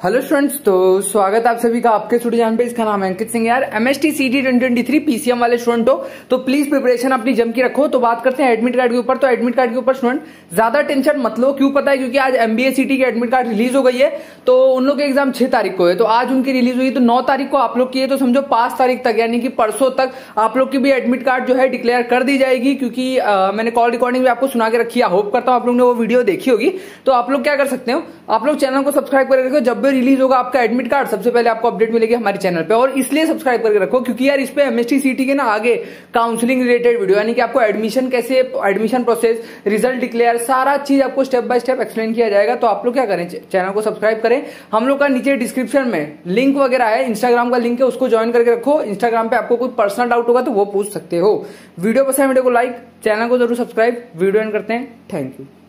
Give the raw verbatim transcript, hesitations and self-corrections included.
Hello students, तो स्वागत है आप सभी का आपके स्टूडियो चैनल पे। इसका नाम है अंकित सिंह। यार MST CT twenty twenty three PCM वाले स्टूडेंट हो तो प्लीज प्रिपरेशन अपनी जम की रखो। तो बात करते हैं एडमिट कार्ड के ऊपर। तो एडमिट कार्ड के ऊपर स्टूडेंट ज्यादा टेंशन मत लो। क्यों पता है? क्योंकि आज एमबीए सीटी की एडमिट कार्ड रिलीज हो गई है। तो उन लोग के एग्जाम छह तारीख को है, तो आज उनकी रिलीज हुई। तो नौ तारीख को आप लोग की है, तो समझो पांच तारीख तक यानी कि परसों तक आप लोग की भी एडमिट कार्ड जो है डिक्लेयर कर दी जाएगी। क्योंकि आ, मैंने कॉल रिकॉर्डिंग भी आपको सुना के रखी है। होप करता हूं आप लोग ने वो वीडियो देखी होगी। तो आप लोग क्या कर सकते हो, आप लोग चैनल को सब्सक्राइब करके रखो। जब भी रिलीज होगा आपका एडमिट कार्ड सबसे पहले आपको अपडेट मिलेगी हमारे चैनल पे। और इसलिए सब्सक्राइब करके रखो क्योंकि यार इस पे एमएसटी सीटी के ना आगे काउंसलिंग रिलेटेड वीडियो यानी कि आपको एडमिशन कैसे, एडमिशन प्रोसेस, रिजल्ट डिक्लेयर, सारा चीज आपको स्टेप बाय स्टेप एक्सप्लेन किया जाएगा। तो आप लोग क्या करें, चैनल को सब्सक्राइब करें। हम लोग का नीचे डिस्क्रिप्शन में लिंक वगैरह है, इंस्टाग्राम का लिंक है, उसको ज्वाइन करके रखो। इंस्टाग्राम पे आपको कोई पर्सनल डाउट होगा तो वो पूछ सकते हो। वीडियो पसंद है वीडियो को लाइक, चैनल को जरूर सब्सक्राइब। वीडियो एंड करते हैं। Thank you.